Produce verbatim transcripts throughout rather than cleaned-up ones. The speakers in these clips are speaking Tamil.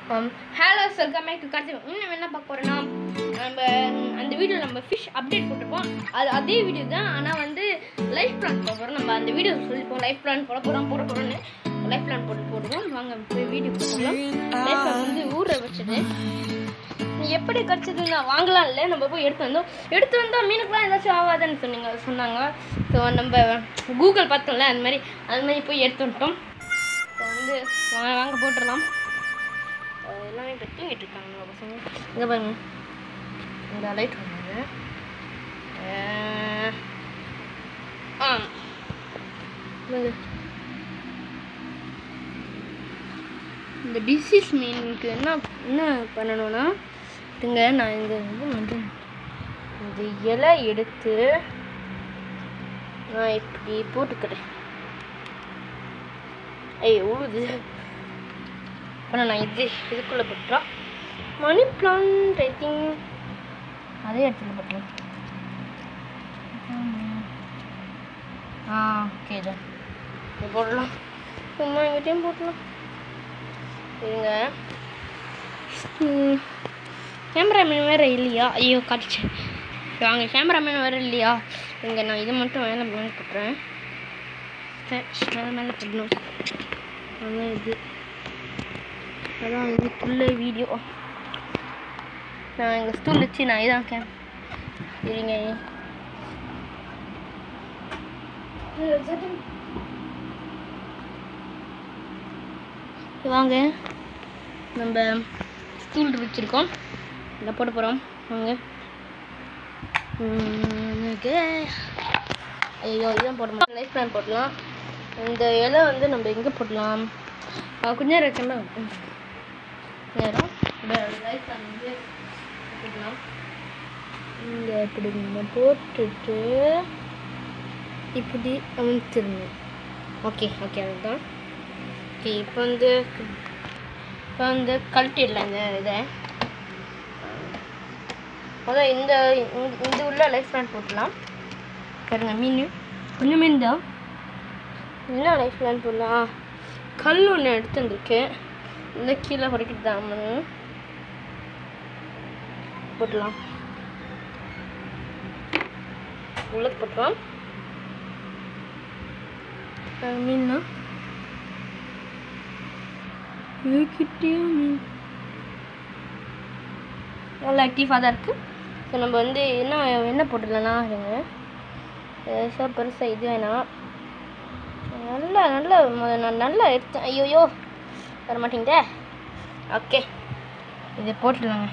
Hello welcome back to Karthi. இன்னும் என்ன பார்க்க போகிறோன்னா, நம்ம அந்த வீடியோ நம்ம ஃபிஷ் அப்டேட் போட்டிருப்போம். அது அதே வீடியோ தான், ஆனால் வந்து லைஃப் பிளான் போட போகிறோம். நம்ம அந்த வீடியோ சொல்லிப்போம் லைஃப் பிளான் போட போகிறோம் போட போகிறோன்னு லைஃப் பிளான் போட்டு போடுவோம். வாங்க போய் வீடியோ போட்டுக்கலாம். லைஃப் பிளான் வந்து ஊற வச்சது எப்படி கிடச்சது நான் வாங்கலாம் இல்லை, நம்ம போய் எடுத்து வந்தோம். எடுத்து வந்தால் மீனுக்குலாம் ஏதாச்சும் ஆகாதுன்னு சொன்னீங்க சொன்னாங்க. ஸோ நம்ம கூகுள் பார்த்தோம்ல, அந்த மாதிரி அது மாதிரி போய் எடுத்து வந்துட்டோம். இப்போ வந்து வாங்க போட்டுடலாம். எல்லாமே இப்போ தூங்கிட்டு இருக்காங்க பசங்க. இங்கே பாருங்க, இந்த லைட் வந்தது. ஆ இந்த டிசீஸ் மீனுக்கு என்ன என்ன பண்ணணும்னா, இதுங்க நான் இந்த இது வந்து இந்த இலை எடுத்து நான் இப்படி போட்டுக்கிறேன். ஐய் உழுது. ஆனால் நான் இது இதுக்குள்ளே போட்டுறோம். மணி பிளான்ட் ஐ திங்க் அதே இடத்துல போட்டுருவோம். ஆ ஓகே தான் இது போடலாம். சும்மா எங்கிட்டையும் போட்டலாம். சரிங்க, கேமராமேன் வேறு இல்லையா? ஐயோ காட்டுச்சு. வாங்க, கேமராமேன் வேறு இல்லையா? இங்கே நான் இதை மட்டும் மேலே மேலே போட்டுறேன். மேலே மேலே போடணும். அதான் இது அதான் இதுக்குள்ளே வீடியோ. நான் எங்கள் ஸ்டூல் வச்சு நான் இதான் கேம் சரிங்க. வாங்க, நம்ம ஸ்டூல் வச்சுருக்கோம், இதை போட போகிறோம். வாங்க. ஐயோ இதான் போட மாட்டோம். லைஃப் பிளான் போடலாம். இந்த இலை வந்து நம்ம எங்கே போடலாம்? கொஞ்சம் நேரம் வச்சோம்னா நேரம் லைஃப் பிளான் வந்து போடலாம். இங்கே இப்படி நீங்கள் போட்டுட்டு இப்படி அமுத்திடணும். ஓகே ஓகே அதுதான். ஓகே இப்போ வந்து இப்போ வந்து கழட்டிடலாம் இந்த இதை. அதான் இந்த இந்த உள்ள லைஃப் பிளான் போடலாம். பாருங்க, மீன் கொஞ்சம் மீன் தான். என்ன லைஃப் பிளான் போடலாம்? கல் ஒன்று எடுத்து வந்துருக்கேன். இந்த கீழே குறைக்கிட்டு தான் போடலாம். உள்ள போட்டுலாம். மீன்னா கிட்டே மீன் நல்லா ஆக்டிவாக தான் இருக்குது. ஸோ நம்ம வந்து என்ன என்ன போட்டுடலாம்னா, இருங்க பெருசாக பெருசாக இது வேணாம். நல்லா நல்லா நான் நல்லா எடுத்தேன். ஐயோயோ வர மாட்டேங்குதே. ஓகே இதை போட்டுடலாங்க.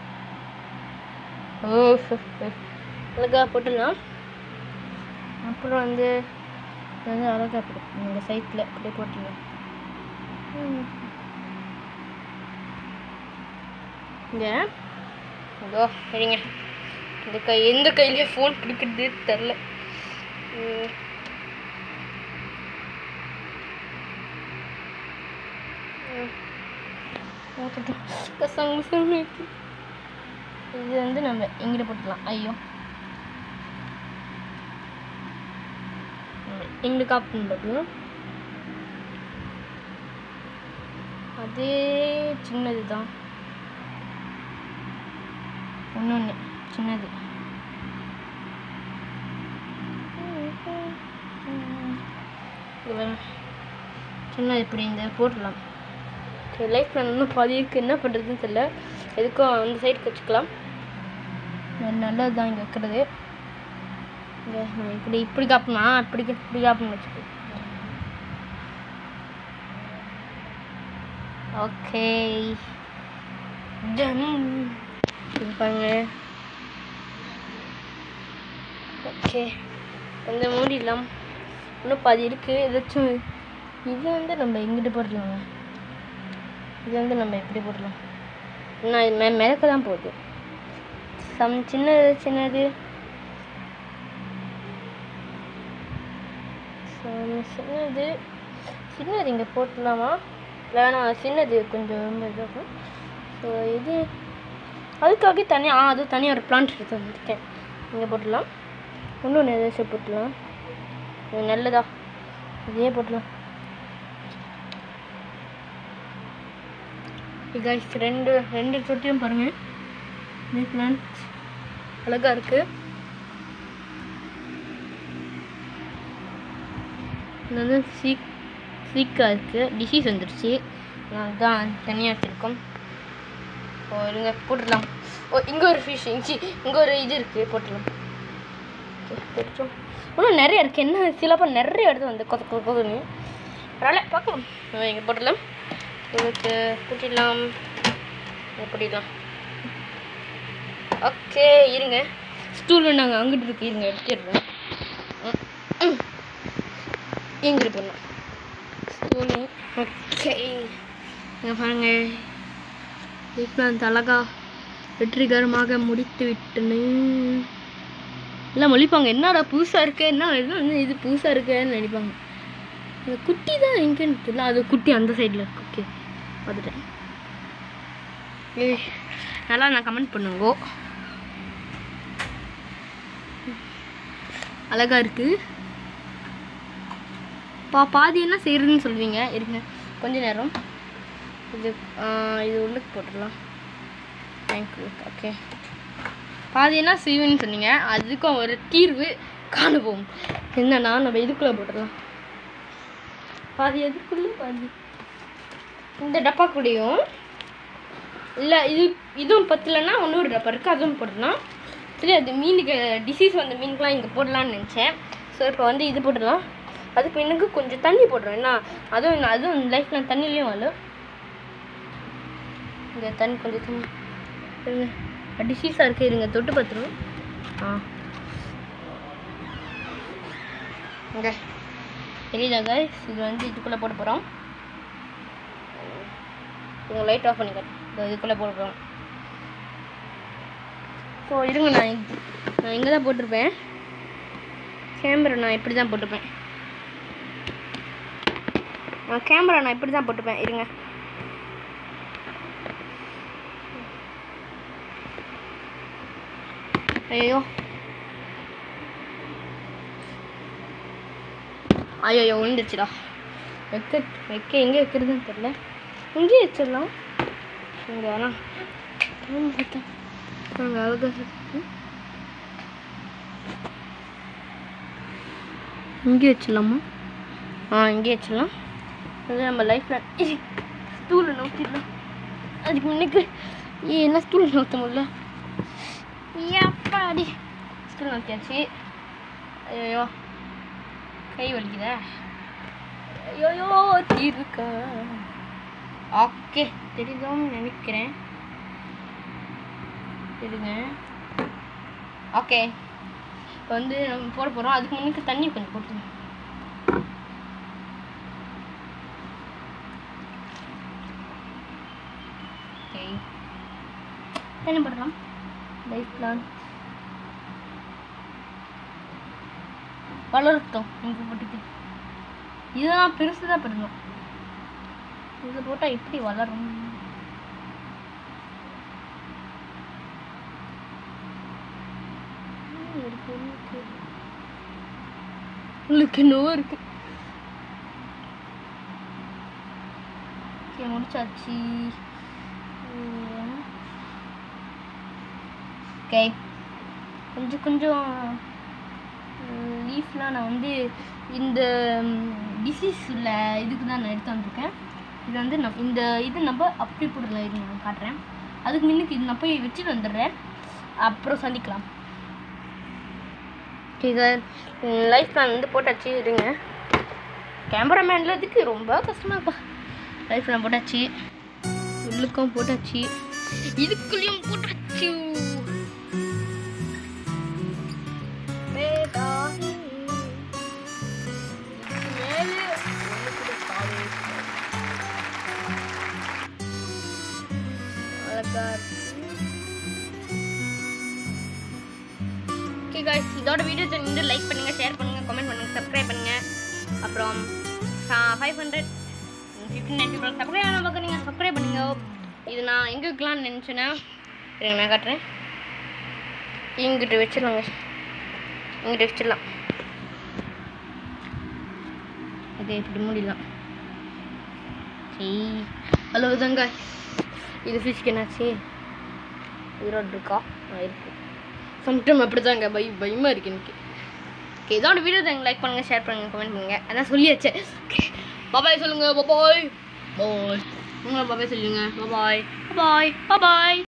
ஓ அழகாக போட்டுடலாம். அப்புறம் வந்து வந்து அழகாக போட்டு இந்த சைட்டில் அப்படியே போட்டுடலாம். இங்கே இதோ சரிங்க. இந்த கை எந்த கையிலேயே ஃபோன் பிடிக்கிறது தெரில. இது வந்து நம்ம எங்கிட்ட போட்டுக்கலாம். ஐயோ எங்களுக்கு ஆப்ஷன் பார்க்கலாம். அதே சின்னது தான், ஒன்று ஒன்று சின்னது. சின்னது இப்படி இந்த போட்டுடலாம். லைஃப் பிளான் இன்னும் பாதி இருக்குது, என்ன பண்ணுறதுன்னு தெரியல. எதுக்கும் அந்த சைடுக்கு வச்சுக்கலாம். நல்லது தான் இங்கே வைக்கிறது. இங்கே நான் இப்படி இப்படி காப்பணுமா இப்படி இப்படி காப்பணும் வச்சுக்கோ. ஓகே பாருங்க. ஓகே கொஞ்சம் மூடிடலாம். இன்னும் பாதி இருக்குது. ஏதாச்சும் இது வந்து நம்ம எங்கிட்ட போட்டுடலாங்க. இது வந்து நம்ம எப்படி போடலாம்? இன்னும் இது மே மிதக்க தான் போகுது. சம் சின்னது சின்னது சின்னது சின்னது இங்கே போட்டுடலாமா? இல்லைனா சின்னது கொஞ்சம் ரொம்ப இதாகும். ஸோ இது அதுக்காக தனியாக ஆ அது தனியாக ஒரு பிளான்ட் எடுத்து வந்துருக்கேன். இங்கே போட்டுடலாம். இன்னொன்று ஏதாச்சும் போட்டுடலாம். இது நல்லதா இதே போட்டுடலாம். கைஸ் ரெண்டு ரெண்டு தொட்டியும் பாருங்கள். இந்த பிளான்ட் அழகாக இருக்குது. இது வந்து சீக் சீக்காக இருக்குது. டிசீஸ் வந்துடுச்சு. அதுதான் தனியாக வச்சுருக்கோம். ஓ இருங்க போட்டுடலாம். ஓ இங்கே ஒரு ஃபிஷ் இஞ்சி இங்கே ஒரு இது இருக்குது, போட்டுடலாம். ஓகே போட்டுட்டோம். இன்னும் நிறைய இருக்குது. என்ன சிலப்போ நிறைய இடத்துல வந்து கொத கொத கொதுன்னு அதனால் பார்க்கலாம். இங்கே போட்டுடலாம். உங்களுக்கு போட்டிடலாம் போட்டிடலாம். ஓகே இருங்க, ஸ்டூல் நாங்கள் அங்கிட்டு இருக்கு, இருங்க எடுத்துடுறோம். எங்கிட்டு போடலாம் ஸ்டூலு. ஓகே இங்கே பாருங்கள், பிளான்ட் அழகா வெற்றிகரமாக முடித்து விட்டனு. எல்லாம் மொழிப்பாங்க, என்னடா புதுசாக இருக்கு, என்ன என்ன இது புதுசாக இருக்குன்னு நினைப்பாங்க. அந்த குட்டி தான் எங்கேன்னு தெரியல, அது குட்டி அந்த சைடில் இருக்கு. ஓகே பார்த்துட்டேன். ஏய் நல்லா நான் கமெண்ட் பண்ணுங்கோ. அழகாக இருக்குது. பா பாதி என்ன செய்கிறதுன்னு சொல்லுவீங்க. இருங்க கொஞ்ச நேரம். இது இது உள்ளுக்கு போட்டுடலாம். தேங்க்யூ. ஓகே பாதி என்ன செய்வேன்னு சொன்னீங்க, அதுக்கும் ஒரு தீர்வு காணுவோம். என்னன்னா நம்ம இதுக்குள்ளே போட்டுடலாம். பாதி எதுக்குள்ளே பாதி இந்த டப்பாக்குள்ளேயும் இல்லை, இது இதுவும் பத்தலைன்னா இன்னொரு டப்பா இருக்குது, அதுவும் போடலாம். சரி அது மீனுக்கு டிசீஸ் வந்த மீனுக்குலாம் இங்கே போடலான்னு நினச்சேன். ஸோ இப்போ வந்து இது போட்டுடலாம். அதுக்கு எனக்கு கொஞ்சம் தண்ணி போடுறோம். ஏன்னா அதுவும் அதுவும் லைஃப்பில் தண்ணிலையும் வாழும். இந்த தண்ணி கொஞ்சம் தண்ணி இருங்க, டிசீஸாக இருக்குது. இருங்க தொட்டு பார்த்துருவோம். ஆ ஓகே தெரியுதா கைஸ், இது வந்து இதுக்குள்ளே போட போகிறோம். இவங்க லைட் ஆஃப் பண்ணிக்கிறேன். இதுக்குள்ளே போட போகிறோம். ஸோ இருங்க, நான் நான் இங்கே தான் போட்டிருப்பேன். கேமரா நான் இப்படி தான் போட்டிருப்பேன். நான் கேமரா நான் இப்படி தான் போட்டுப்பேன். இருங்க ஐயோ ஐயோ விழுந்துருச்சுடா. வைக்க வைக்க எங்கே வைக்கிறதுன்னு தெரியல. இங்கேயே வச்சிடலாம். இங்கே வேணாம் பார்த்தா நாங்கள் அழகாக இங்கே வச்சிடலாமா? ஆ இங்கே வச்சிடலாம். அது நம்ம லைஃப்பில் ஸ்டூலை நோக்கிடலாம். அதுக்கு முன்னுக்கு ஏ என்ன ஸ்டூல் நோத்த முடியல. ஏப்பாடி ஸ்டூல் நோக்கியாச்சு. ஐயோ கை வலிக்குதா? ஐயோயோ தீர்க்கா. ஓகே தெரியுதோன்னு நினைக்கிறேன். இருங்க ஓகே இப்போ வந்து நம்ம போட போகிறோம். அதுக்கு முன்னுக்கு தண்ணி கொஞ்சம் போட்டுருங்க. ஓகே தண்ணி போடலாம். லைஃப் பிளான் வளர்த்தோம். இங்கே போட்டுட்டு இதுதான் பெருசு தான் பெருணும். இது போட்டால் எப்படி வளரும்? உங்களுக்கு நோவு இருக்கு. முடிச்சாச்சு. ஓகே கொஞ்சம் கொஞ்சம் லீஃப்லாம் நான் வந்து இந்த டிசீஸ் உள்ள இதுக்கு தான் நான் எடுத்து வந்திருக்கேன். இது வந்து நம் இந்த இது நம்ம அப்படி போடலாம். இது நான் காட்டுறேன். அதுக்கு முன்னுக்கு இது நான் போய் வச்சுட்டு வந்துடுறேன். அப்புறம் சந்திக்கலாம். ஓகே சார் லைஃப் பிளான் வந்து போட்டாச்சு. இருங்க கேமராமேனில் இதுக்கு ரொம்ப கஷ்டமாப்பா. லைஃப் பிளான் போட்டாச்சு, உள்ளுக்கும் போட்டாச்சு, இதுக்குள்ளேயும் போட்டாச்சு. ஓகே காய்ஸ் இதோட வீடியோஸ் வந்து லைக் பண்ணுங்கள், ஷேர் பண்ணுங்கள், கமெண்ட் பண்ணுங்கள், சப்ஸ்கிரைப் பண்ணுங்கள். அப்புறம் five hundred fifteen ninety plus subscribe பண்ண பார்க்க நீங்கள் சப்ஸ்கிரைப் பண்ணுங்கள். இது நான் எங்கே வைக்கலான்னு நினச்சேன்னா நான் காட்டுறேன். இங்கிட்ட வச்சிடலாங்க, இங்கிட்ட வச்சிடலாம். ஓகே இப்படி மூடிடலாம். சரி அவ்வளோதாங்க. இது ஃபிஷ்க்கு என்னாச்சு உயிரோடு இருக்கா இருக்கு சம்டைம் அப்படி தாங்க பை பயமாக இருக்குது எனக்கு ஓகே இதோட வீடியோ தான் லைக் பண்ணுங்கள் ஷேர் பண்ணுங்கள் கமெண்ட் பண்ணுங்கள் அதான் சொல்லியாச்சு பாபாய் சொல்லுங்கள் பாபாய் பாய் உங்களை பாபாய் சொல்லுங்கள் பாபாய் பாபாய் பாபாய்